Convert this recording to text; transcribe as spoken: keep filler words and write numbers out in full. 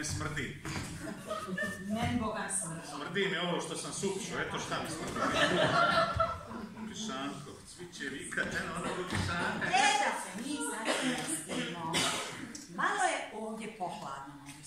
ne smrdi. Meni Boga smrdi. Smrdi mi ovo što sam supšao, eto šta mi smrdi. Krišanko, cviće vikat, eno ono u Krišanka. E da se mi sad smestimo. Malo je ovdje pohladno.